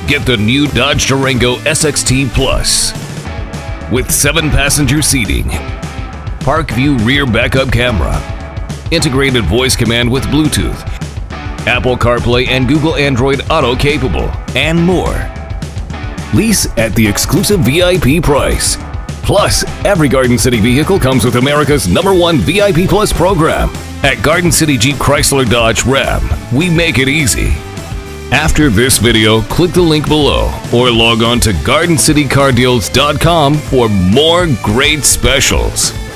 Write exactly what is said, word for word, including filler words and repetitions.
Get the new Dodge Durango S X T Plus with seven passenger seating, park view rear backup camera, integrated voice command with Bluetooth, Apple CarPlay and Google Android Auto capable, and more. Lease at the exclusive V I P price. Plus, every Garden City vehicle comes with America's number one V I P Plus program. At Garden City Jeep Chrysler Dodge Ram, we make it easy. After this video, click the link below or log on to garden city car deals dot com for more great specials.